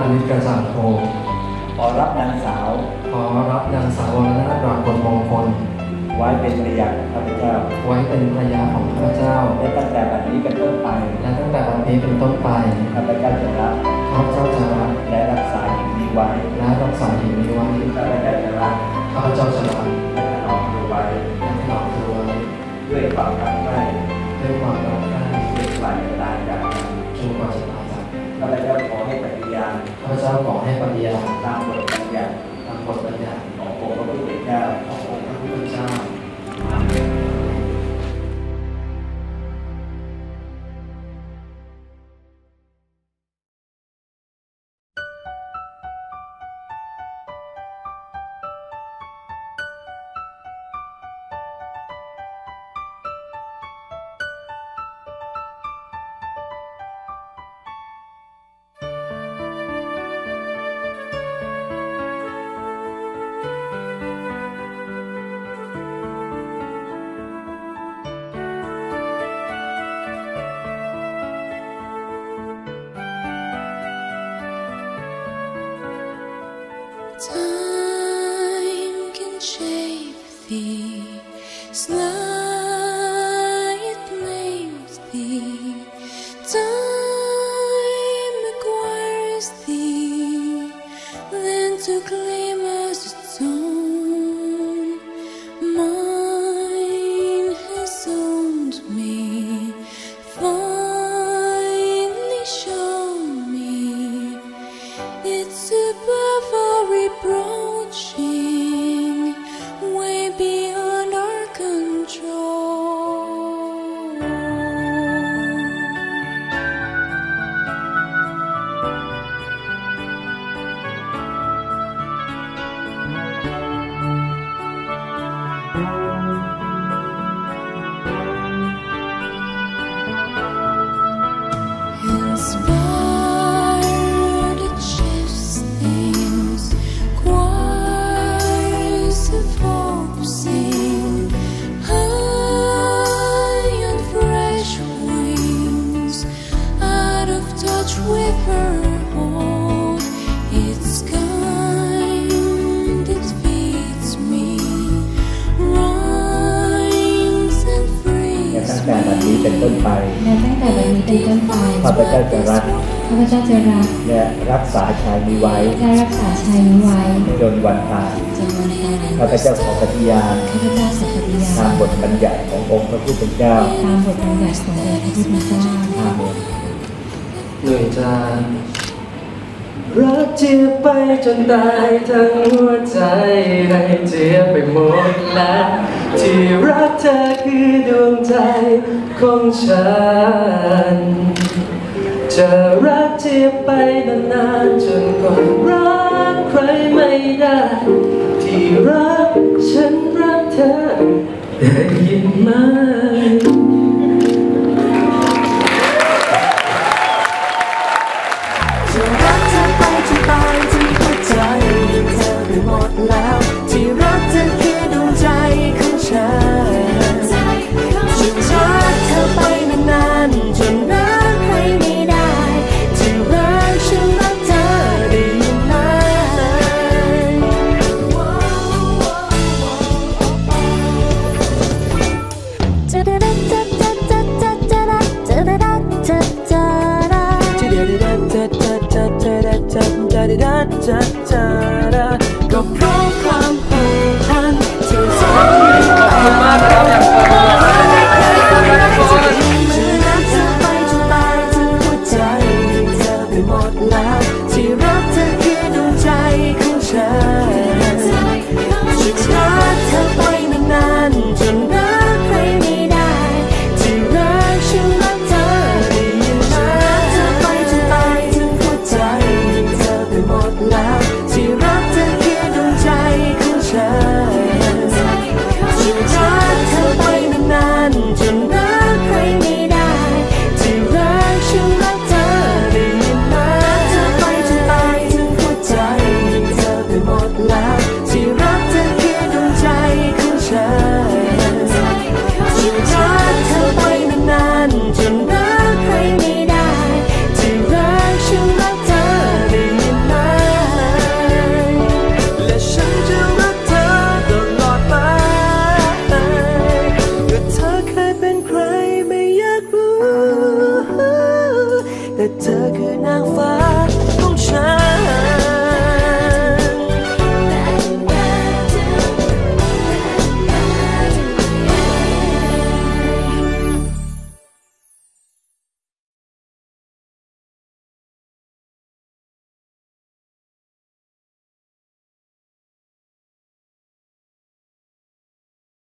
ณิชกระจ่างโทขอรับนางสาววรณัฐ ปรากฏมงคลไว้เป็นภรรยาของข้าพเจ้าของข้าพเจ้าและตั้งแต่บัดนี้เป็นต้นไปข้าพเจ้าจะรักและรักษาหญิงนี้ไว้ข้าพเจ้าจะรักและถนอมเธอไว้ด้วยความรักใคร่ด้วยความจะตายจากข้าพเจ้าขอให้ปฏิญาณตามบทบัญญัติขององค์พระผู้เป็นเจ้าอาเมน Time can shape thee, slight names thee. Time acquires thee, then to claim as its own. Mine has owned me, finally shown me. It's above all reproaching, way beyond our control. Inspired, it shifts things, choirs of hope sing high on fresh wings, out of touch with her hold. It's kind, it feeds me, rhymes and และ frees ตั้งแต่บัดนี้เป็นต้นไปข้าพเจ้าจะรักและรักษาชายนี้ไว้จนวันตายข้าพเจ้าขอปฏิญาณตามบทบัญญัติขององค์พระผู้เป็นเจ้าอาเมนหนุ่ยจานรักเจียบไปจนตายทั้งหัวใจให้เจียบไปหมดแล้วที่รักเธอคือดวงใจของฉันจะรักเจียบไปนานๆจนกว่ารักใครไม่ได้ที่รักฉันรักเธอได้ยินไหมจะรักเธอไปจนตายที่หัวใจเธอไปหมดแล้วที่รักเธอคือดวงใจของฉันจะรักเธอไปนานๆจนรักใครไม่ได้ที่รักฉันรักเธอได้ยินไหมก็เพราะความผูกพันที่สองเรา